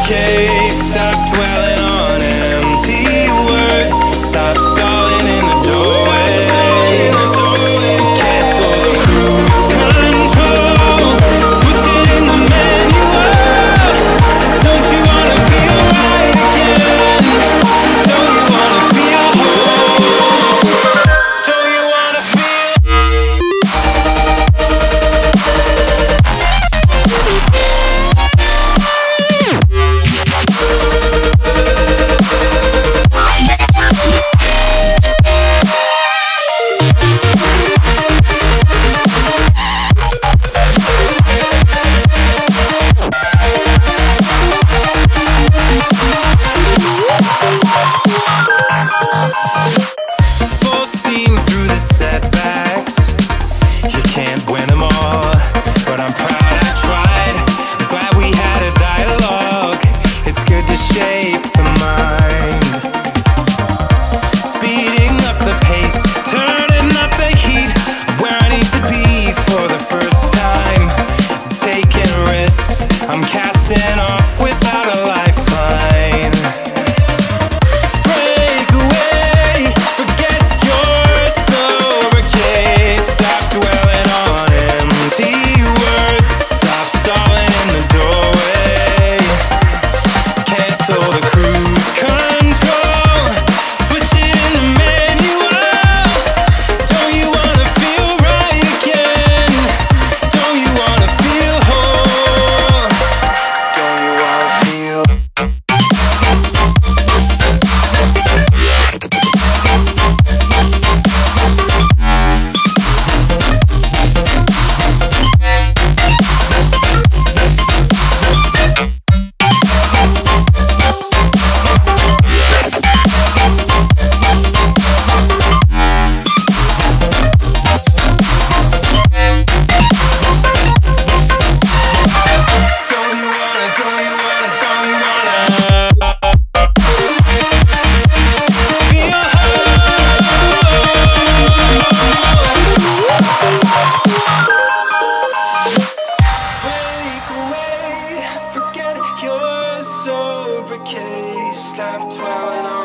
case. Stop dwelling on empty words. Stop stalling in the doorway. Cancel the cruise control. Switch it in the manual. Don't you wanna feel right again? Don't you wanna feel whole? Don't you wanna feel? Full steam through the setbacks. You can't win them all, but I'm proud I tried. I'm glad we had a dialogue. It's good to shape the mind. Speeding up the pace, turning up the heat. Where I need to be for the first time. I'm taking risks, I'm casting off without a lifeline. Break away, forget your sober case. Stop dwelling on empty words. Stop stalling in the doorway. Cancel the cruise control. Switch it in the manual. Don't you wanna feel right again? Don't you wanna feel whole? Don't you wanna feel? Don't you wanna, don't you wanna, don't you wanna feel Break away, forget your sober case. Stop dwelling on